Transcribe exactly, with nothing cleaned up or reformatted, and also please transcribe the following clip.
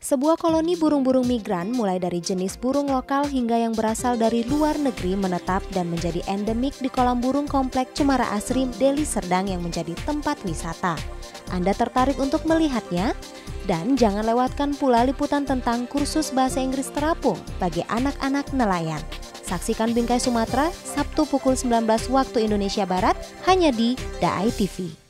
Sebuah koloni burung-burung migran mulai dari jenis burung lokal hingga yang berasal dari luar negeri menetap dan menjadi endemik di kolam burung komplek Cemara Asri, Deli Serdang yang menjadi tempat wisata. Anda tertarik untuk melihatnya? Dan jangan lewatkan pula liputan tentang kursus bahasa Inggris terapung bagi anak-anak nelayan. Saksikan Bingkai Sumatera Sabtu pukul sembilan belas waktu Indonesia Barat hanya di D A I T V.